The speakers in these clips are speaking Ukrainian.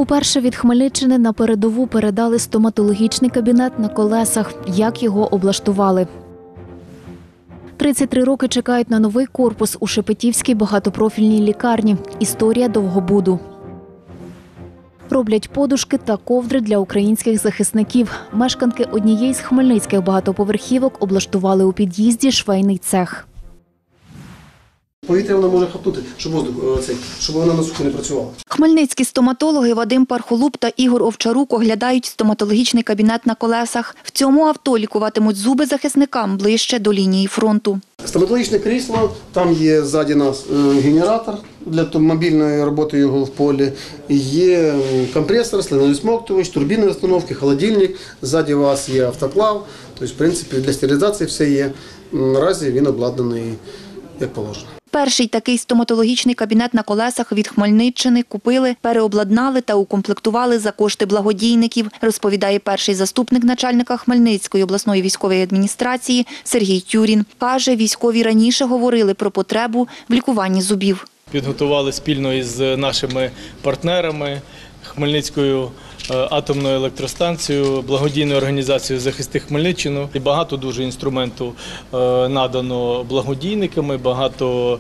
Уперше від Хмельниччини на передову передали стоматологічний кабінет на колесах. Як його облаштували? 33 роки чекають на новий корпус у Шепетівській багатопрофільній лікарні. Історія довгобуду. Роблять подушки та ковдри для українських захисників. Мешканки однієї з хмельницьких багатоповерхівок облаштували у під'їзді швейний цех. Повітря вона може хапнути, щоб вона на суху не працювала. Хмельницькі стоматологи Вадим Пархолуб та Ігор Овчарук оглядають стоматологічний кабінет на колесах. В цьому авто лікуватимуть зуби захисникам ближче до лінії фронту. Стоматологічне крісло, там є ззаді нас генератор для мобільної роботи його в полі, є компресор, слинновисмоктувач, турбінні установки, холодильник, ззаді вас є автоклав, тобто, в принципі, для стерилізації все є. Наразі він обладнаний як положено. Перший такий стоматологічний кабінет на колесах від Хмельниччини купили, переобладнали та укомплектували за кошти благодійників, розповідає перший заступник начальника Хмельницької обласної військової адміністрації Сергій Тюрін. Каже, військові раніше говорили про потребу в лікуванні зубів. Підготували спільно із нашими партнерами Хмельницькою атомною електростанцією, благодійною організацією «Захисти Хмельниччину». І багато дуже інструменту надано благодійниками, багато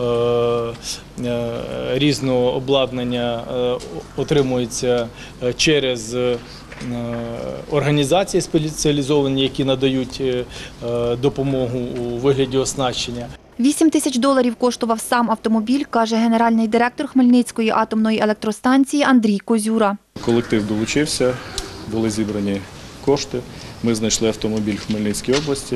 різного обладнання отримується через організації спеціалізовані, які надають допомогу у вигляді оснащення. $8 000 коштував сам автомобіль, каже генеральний директор Хмельницької атомної електростанції Андрій Козюра. Колектив долучився, були зібрані кошти. Ми знайшли автомобіль в Хмельницькій області.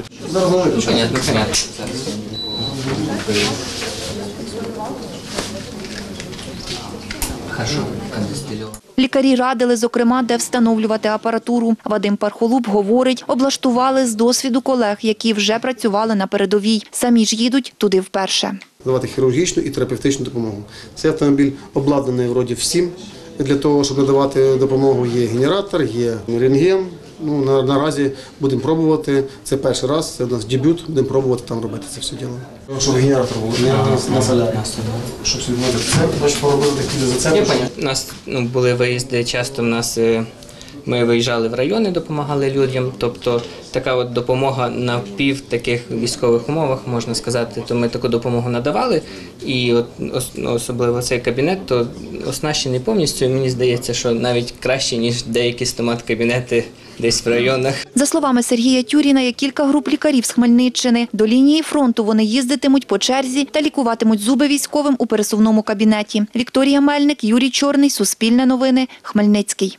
Лікарі радили, зокрема, де встановлювати апаратуру. Вадим Пархолуб говорить, облаштували з досвіду колег, які вже працювали на передовій. Самі ж їдуть туди вперше. Надавати хірургічну і терапевтичну допомогу. Цей автомобіль обладнаний вроді всім. Для того, щоб надавати допомогу, є генератор, є рентген. Наразі будемо пробувати. Це перший раз, це у нас дебют, будемо пробувати там робити це все діло. Щоб генератор був на солярі. Щоб сюди поробити такі зацепи. У нас були виїзди, часто ми виїжджали в райони, допомагали людям. Тобто така от допомога на пів таких військових умовах, можна сказати, то ми таку допомогу надавали. І от, особливо цей кабінет, то оснащений повністю. Мені здається, що навіть краще, ніж деякі стомат-кабінети десь в районах. За словами Сергія Тюріна, є кілька груп лікарів з Хмельниччини. До лінії фронту вони їздитимуть по черзі та лікуватимуть зуби військовим у пересувному кабінеті. Вікторія Мельник, Юрій Чорний, Суспільне новини, Хмельницький.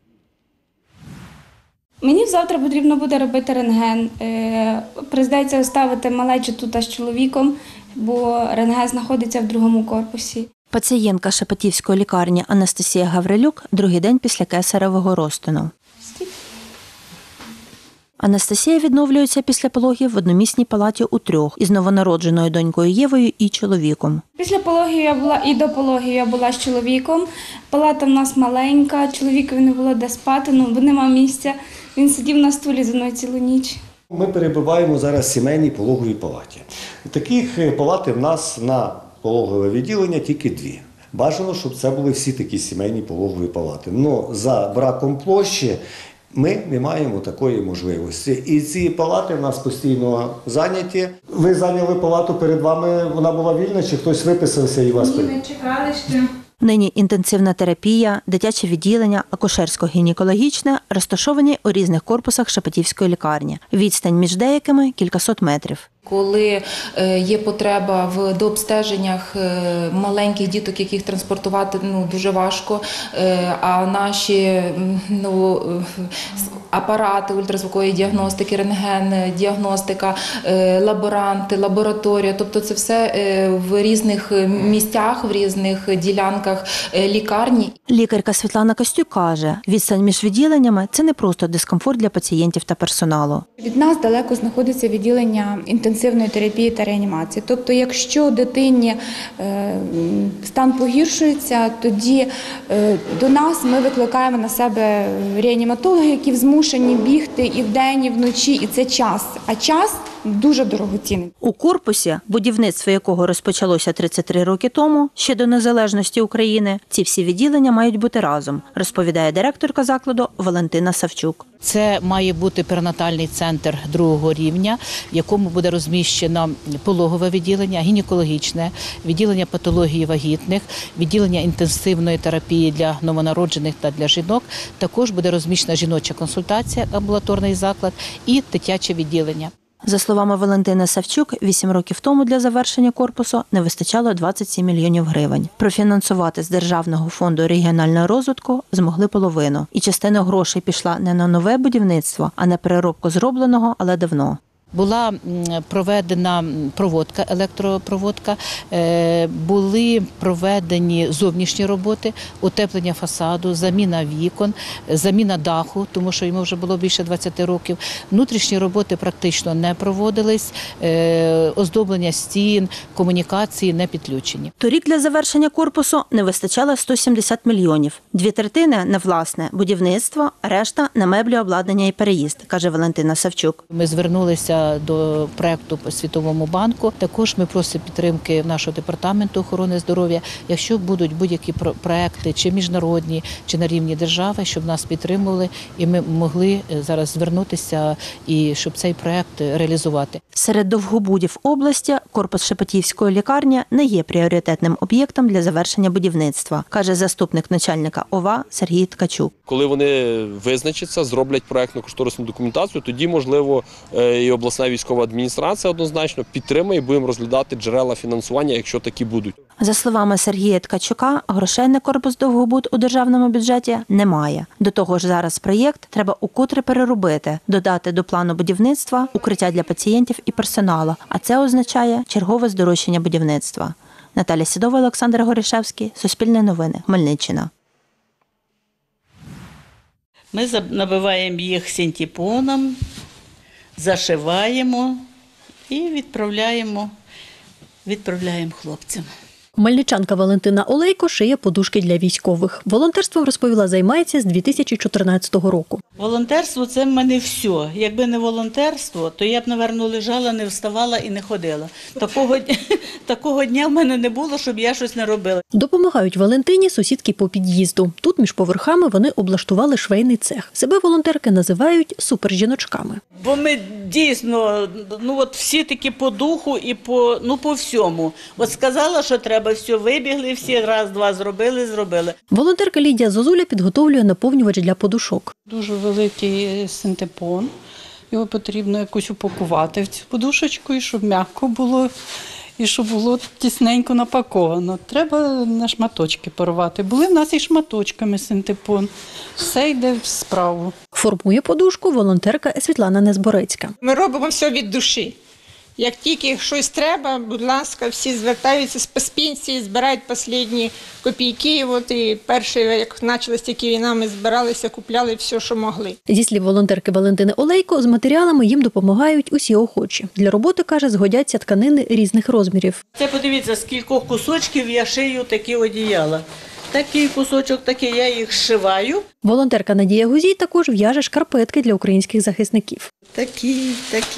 Мені завтра потрібно буде робити рентген. Прийдеться ставити малечу тут з чоловіком, бо рентген знаходиться в другому корпусі. Пацієнтка Шепетівської лікарні Анастасія Гаврилюк другий день після кесаревого розтину. Анастасія відновлюється після пологів в одномісній палаті у трьох із новонародженою донькою Євою і чоловіком. Після пологів я була і до пологів я була з чоловіком. Палата в нас маленька, чоловікові не було де спати, бо нема місця. Він сидів на стулі зі мною цілу ніч. Ми перебуваємо зараз в сімейній пологовій палаті. Таких палат в нас на пологове відділення тільки дві. Бажано, щоб це були всі такі сімейні пологові палати. Але за браком площі ми не маємо такої можливості. І ці палати в нас постійно зайняті. Ви зайняли палату, перед вами вона була вільна, чи хтось виписався і вас перед? Ні, ми чекали ще. Нині інтенсивна терапія, дитяче відділення, акушерсько-гінекологічне розташовані у різних корпусах Шепетівської лікарні. Відстань між деякими – кількасот метрів. Коли є потреба в дообстеженнях маленьких діток, яких транспортувати дуже важко, а наші апарати ультразвукової діагностики, рентген, діагностика, лаборанти, лабораторія, тобто це все в різних місцях, в різних ділянках лікарні. Лікарка Світлана Костюк каже, відстань між відділеннями – це не просто дискомфорт для пацієнтів та персоналу. Від нас далеко знаходиться відділення інтенсивної терапії та реанімації. Тобто, якщо дитині стан погіршується, тоді до нас ми викликаємо на себе реаніматологів, які змушені бігти і вдень, і вночі, і це час. А час дуже дорогоцінний. У корпусі, будівництво якого розпочалося 33 роки тому, ще до незалежності України, ці всі відділення мають бути разом, розповідає директорка закладу Валентина Савчук. Це має бути перинатальний центр другого рівня, в якому буде розміщено пологове відділення, гінекологічне, відділення патології вагітних, відділення інтенсивної терапії для новонароджених та для жінок. Також буде розміщена жіноча консультація, амбулаторний заклад і дитяче відділення. За словами Валентини Савчук, 8 років тому для завершення корпусу не вистачало 27 мільйонів гривень. Профінансувати з Державного фонду регіонального розвитку змогли половину. І частина грошей пішла не на нове будівництво, а на переробку зробленого, але давно. Була проведена проводка, електропроводка, були проведені зовнішні роботи, утеплення фасаду, заміна вікон, заміна даху, тому що йому вже було більше 20 років. Внутрішні роботи практично не проводились, оздоблення стін, комунікації не підключені. Торік для завершення корпусу не вистачало 170 мільйонів. 2/3 – на власне будівництво, решта – на меблі, обладнання і переїзд, каже Валентина Савчук. Ми звернулися до проєкту по Світовому банку. Також ми просимо підтримки нашого департаменту охорони здоров'я. Якщо будуть будь-які проєкти, чи міжнародні, чи на рівні держави, щоб нас підтримували, і ми могли зараз звернутися, і щоб цей проєкт реалізувати. Серед довгобудів області корпус Шепетівської лікарні не є пріоритетним об'єктом для завершення будівництва, каже заступник начальника ОВА Сергій Ткачук. Коли вони визначаться, зроблять проєктно-кошторисну документацію, тоді, можливо, і обласна військова адміністрація однозначно підтримає і будемо розглядати джерела фінансування, якщо такі будуть. За словами Сергія Ткачука, грошей на корпус довгобуд у державному бюджеті немає. До того ж, зараз проєкт треба укотре переробити, додати до плану будівництва укриття для пацієнтів і персоналу, а це означає чергове здорожчання будівництва. Наталя Сідова, Олександр Горішевський, Суспільне новини, Хмельниччина. Ми набиваємо їх синтепоном, зашиваємо і відправляємо хлопцям. Хмельничанка Валентина Олейко шиє подушки для військових. Волонтерством, розповіла, займається з 2014 року. Волонтерство – це в мене все. Якби не волонтерство, то я б, напевно, лежала, не вставала і не ходила. Такого дня в мене не було, щоб я щось не робила. Допомагають Валентині сусідки по під'їзду. Тут між поверхами вони облаштували швейний цех. Себе волонтерки називають супержіночками. Бо ми дійсно, всі такі по духу і по всьому. От сказала, що треба, все, вибігли всі, раз-два зробили. Волонтерка Лідія Зозуля підготовлює наповнювач для подушок. Дуже великий синтепон. Його потрібно якось упакувати в цю подушечку, і щоб м'яко було, і щоб було тісненько напаковано. Треба на шматочки порвати. Були в нас і шматочками синтепон. Все йде в справу. Формує подушку волонтерка Світлана Незборецька. Ми робимо все від душі. Як тільки щось треба, будь ласка, всі звертаються з пенсії, збирають останні копійки. І перші, як почалася тільки війна, ми збиралися, купляли все, що могли. Зі слів волонтерки Валентини Олейко, з матеріалами їм допомагають усі охочі. Для роботи, каже, згодяться тканини різних розмірів. Це подивіться, з кількох кусочків я шию такі одіяла. Такий кусочок, такий, я їх зшиваю. Волонтерка Надія Гузій також в'яже шкарпетки для українських захисників. Такі,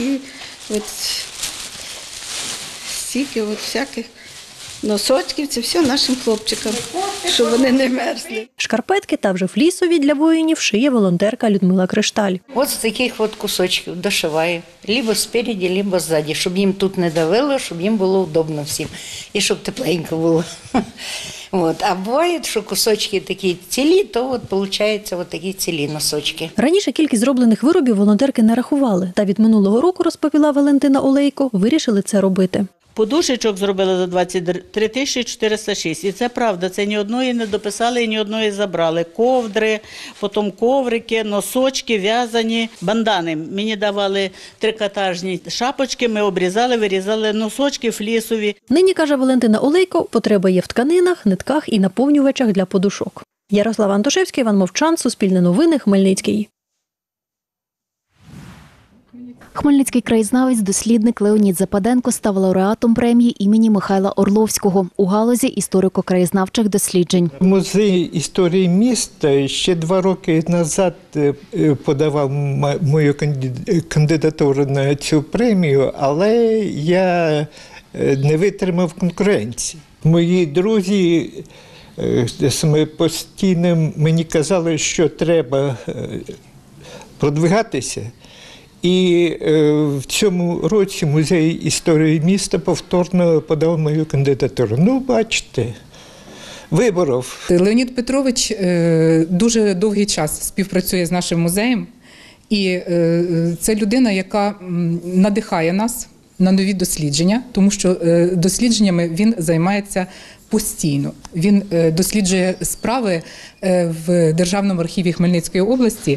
стільки всяких носочків, це все нашим хлопчикам, щоб вони не мерзли. Шкарпетки та вже флісові для воїнів шиє волонтерка Людмила Кришталь. От з таких кусочків дошиваю, либо спереді, либо ззаді, щоб їм тут не давило, щоб їм було удобно всім і щоб тепленько було. А буває, що кусочки такі цілі, то виходить такі цілі носочки. Раніше кількість зроблених виробів волонтерки не рахували. Та від минулого року, розповіла Валентина Олейко, вирішили це робити. Подушечок зробили за 23 406. І це правда, це ні одної не дописали і ні одної забрали. Ковдри, потім коврики, носочки, в'язані, бандани. Мені давали трикотажні шапочки, ми обрізали, вирізали носочки флісові. Нині, каже Валентина Олейко, потреба є в тканинах, нитках і наповнювачах для подушок. Ярослав Антошевський, Іван Мовчан, Суспільне новини, Хмельницький. Хмельницький краєзнавець, дослідник Леонід Западенко став лауреатом премії імені Михайла Орловського у галузі історико-краєзнавчих досліджень. Музей історії міста ще 2 роки назад подавав мою кандидатуру на цю премію, але я не витримав конкуренції. Мої друзі постійно мені казали, що треба продвигатися. І в цьому році Музей історії міста повторно подав мою кандидатуру. Ну, бачите, виборов. Леонід Петрович дуже довгий час співпрацює з нашим музеєм. І це людина, яка надихає нас на нові дослідження, тому що дослідженнями він займається постійно. Він досліджує справи в Державному архіві Хмельницької області,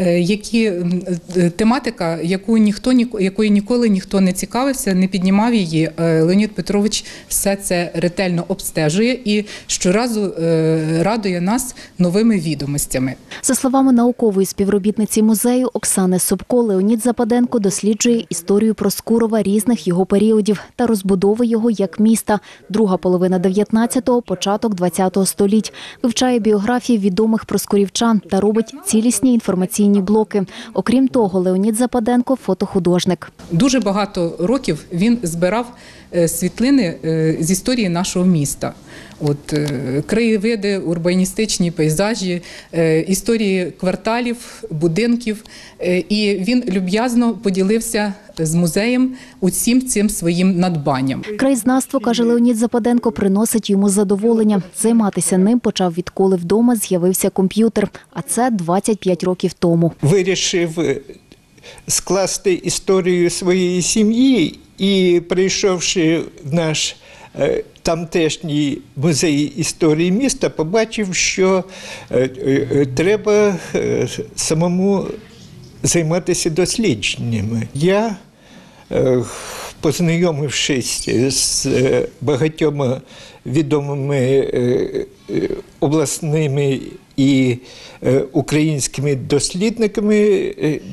тематика, якою ніколи ніхто не цікавився, не піднімав її. Леонід Петрович все це ретельно обстежує і щоразу радує нас новими відомостями. За словами наукової співробітниці музею Оксани Собко, Леонід Западенко досліджує історію Проскурова різних його періодів та розбудови його як міста, друга половина 19-го, початок 20-го століть. Вивчає біографії відомих проскурівчан та робить цілісні інформаційні блоки. Окрім того, Леонід Западенко – фотохудожник. Дуже багато років він збирав світлини з історії нашого міста. Краєвиди, урбаністичні пейзажі, історії кварталів, будинків. І він люб'язно поділився з музеєм усім цим своїм надбанням. Краєзнавство, каже Леонід Западенко, приносить йому задоволення. Займатися ним почав, відколи вдома з'явився комп'ютер, а це 25 років тому. Вирішив скласти історію своєї сім'ї і, прийшовши в наш тамтешній музей історії міста, побачив, що треба самому займатися дослідженнями. Я, познайомившись з багатьма відомими обласними і українськими дослідниками,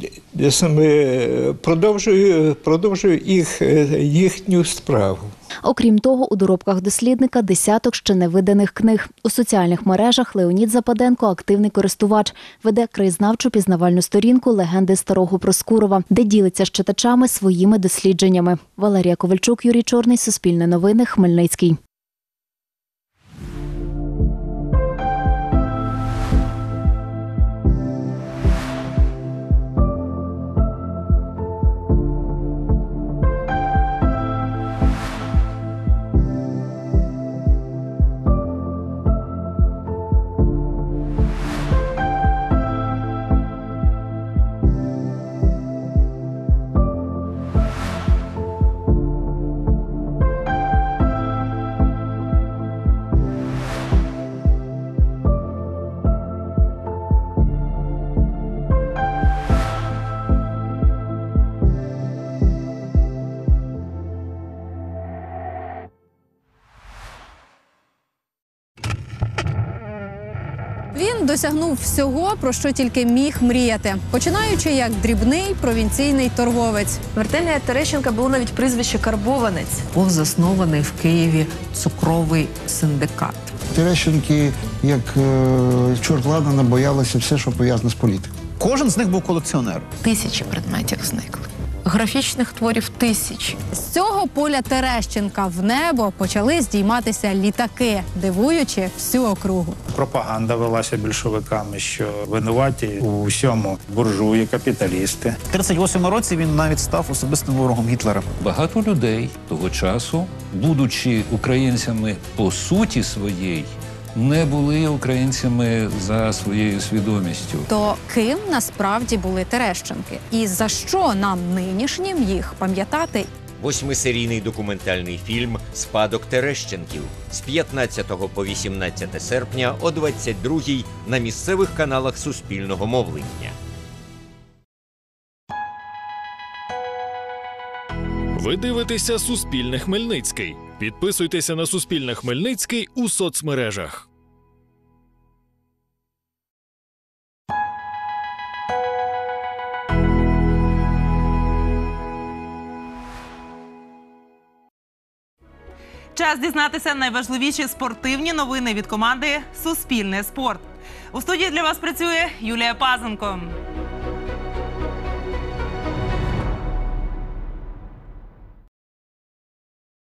продовжую їхню справу. Окрім того, у доробках дослідника десяток ще невиданих книг. У соціальних мережах Леонід Западенко – активний користувач. Веде краєзнавчу пізнавальну сторінку «Легенди старого Проскурова», де ділиться з читачами своїми дослідженнями. Валерія Ковальчук, Юрій Чорний, Суспільне новини, Хмельницький. Він досягнув всього, про що тільки міг мріяти, починаючи як дрібний провінційний торговець. В Артемія Терещенка було навіть прізвище «Карбованець». Був заснований в Києві цукровий синдикат. Терещенки, як чорт ладана, боялися все, що пов'язано з політикою. Кожен з них був колекціонером. Тисячі предметів зникли. Графічних творів тисячі. З цього поля Терещенка в небо почали здійматися літаки, дивуючи всю округу. Пропаганда велася більшовиками, що винуваті у всьому буржуї, капіталісти. В 1938 році він навіть став особистим ворогом Гітлера. Багато людей того часу, будучи українцями по суті своєї, не були українцями за своєю свідомістю. То ким насправді були Терещенки? І за що нам нинішнім їх пам'ятати? 8-серійний документальний фільм «Спадок Терещенків» з 15 по 18 серпня о 22-й на місцевих каналах Суспільного мовлення. Ви дивитеся «Суспільне Хмельницький». Підписуйтеся на «Суспільне Хмельницький» у соцмережах. Час дізнатися найважливіші спортивні новини від команди «Суспільне спорт». У студії для вас працює Юлія Пазенко.